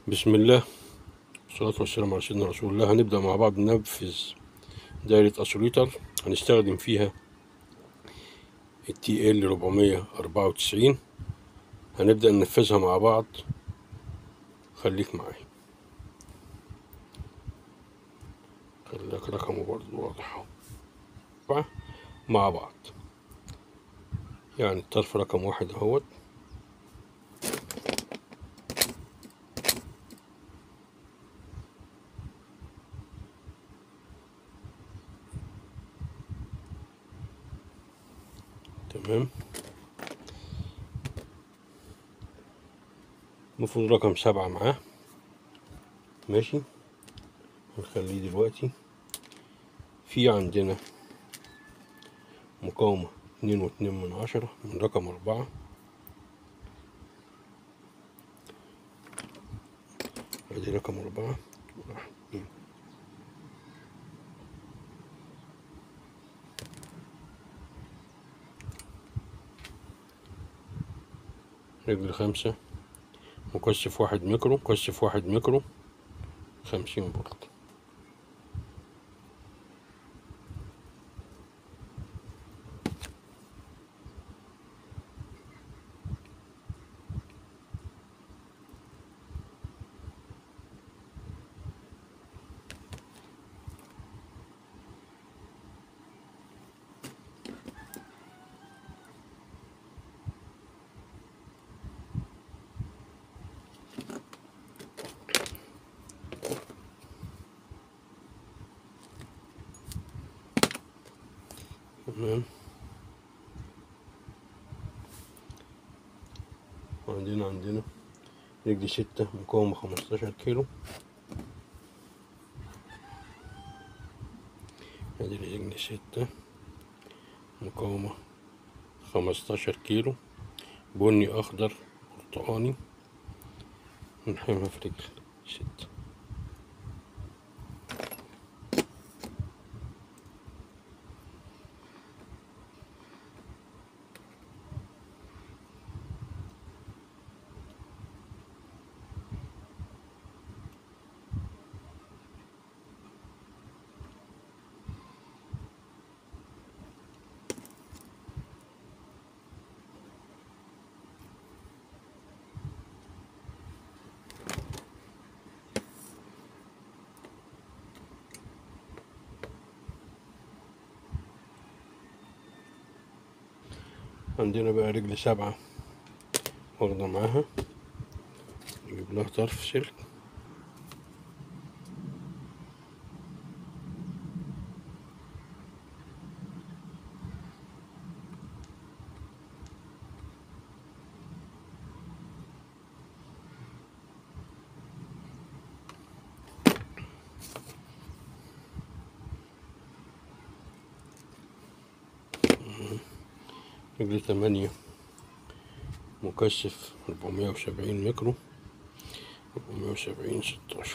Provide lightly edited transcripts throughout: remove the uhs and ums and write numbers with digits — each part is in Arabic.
بسم الله والصلاة والسلام على سيدنا رسول الله. هنبدأ مع بعض ننفذ دايرة أسوليتر. هنستخدم فيها التي ال 494. هنبدأ ننفذها مع بعض، خليك معايا. خليك رقمه برضه واضح أهو. مع بعض يعني الطرف رقم 1 اهوت، تمام. المفروض رقم 7 معاه، ماشي. هنخليه دلوقتي. في عندنا مقاومة 2.2 من رقم 4. ادي رقم 4. رجل 5، مكثف 1 ميكرو، مكثف 1 ميكرو، 50 فولت. تمام. عندنا رجل 6، مقاومة 15 كيلو. ادي رجل 6، مقاومة 15 كيلو، بني أخضر برتقاني. نحمها في رجل 6. عندنا بقى رجل 7 واخدة معاها، نجيب لها طرف سلك. رجل 8، مكثف 470 ميكرو، 470 16.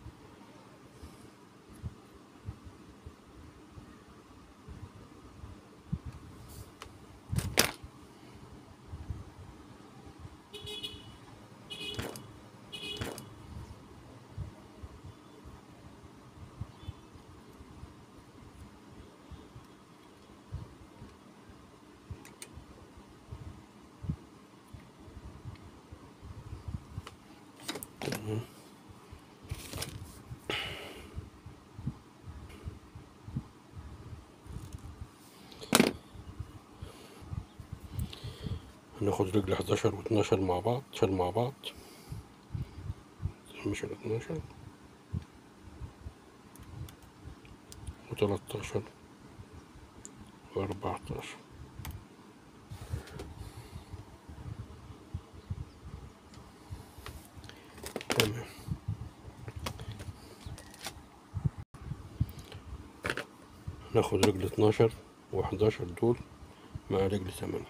هناخد رجل 11 و12 مع بعض، شال مع بعض، 12 و13 و14. تمام. ناخد رجل 12 و11 دول مع رجل 8.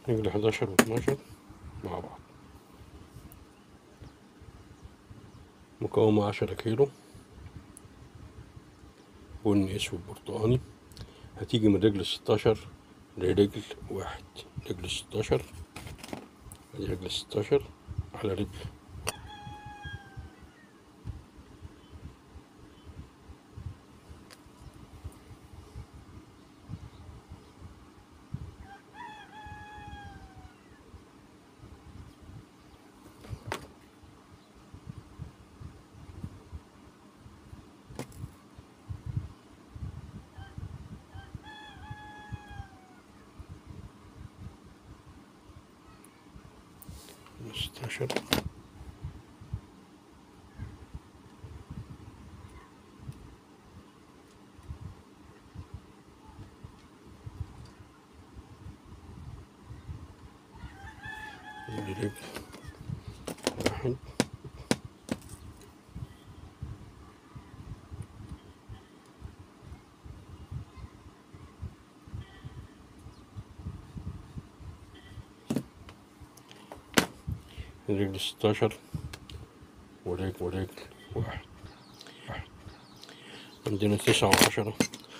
رجل 11 و12 مع بعض. مقاومة 10 كيلو بني اسود برتقاني. هتيجي من رجل 16 لرجل 1. رجل 16 ادي رجل 16 على رجل 16 ادي رجل 1. رجل 16 ورجل 1. عندنا 9 و10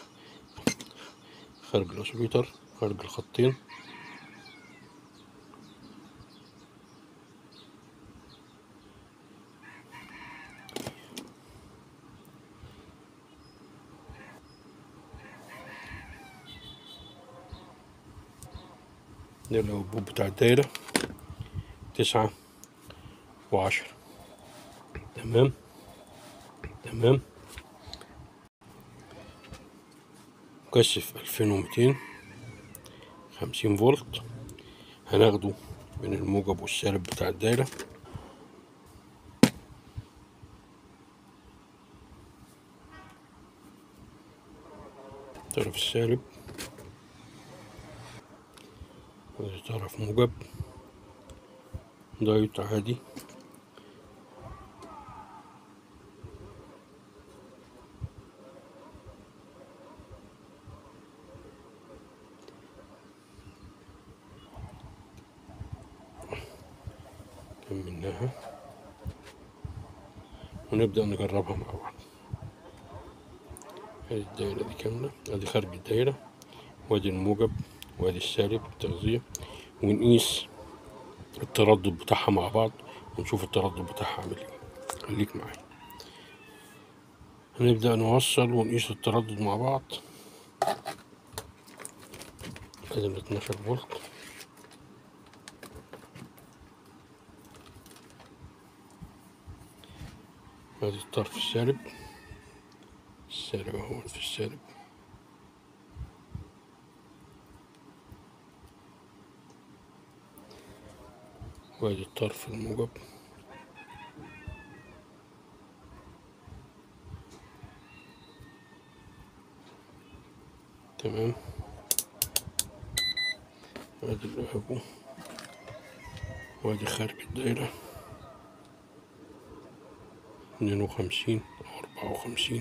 خارج الأسوليتر، خارج الخطين. ده الأنبوب بتاع الدايرة 9 و10. تمام. مكثف 2200 50 فولت. هناخده من الموجب والسالب بتاع الدايرة. طرف السالب طرف موجب دايت عادي. كملناها ونبدأ نجربها مع بعض. ادي الدايرة دي كاملة، ادي خارج الدايرة وادي الموجب وادي السالب التغذية، ونقيس التردد بتاعها مع بعض ونشوف التردد بتاعها عامل ايه. خليك معايا. هنبدأ نوصل ونقيس التردد مع بعض. ادي ال 12 فولت، ادي الطرف السالب اهو في السالب، وادي الطرف الموجب. تمام. وادي الأبو وادي خارج الدايرة 52 أو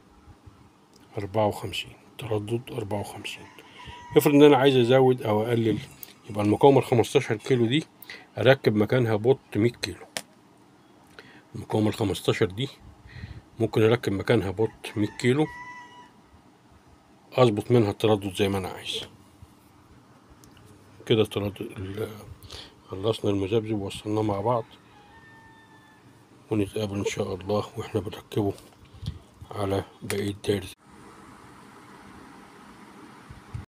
54 تردد 54. افرض ان انا عايز ازود او اقلل، يبقى المقاومة ال 15 كيلو دي اركب مكانها بوت 100 كيلو. المقاومة ال 15 دي ممكن اركب مكانها بوت 100 كيلو، اظبط منها التردد زي ما انا عايز. كده التردد خلصنا المذبذب ووصلناه مع بعض، ونتقابل ان شاء الله واحنا بنركبه على بقية دايرة.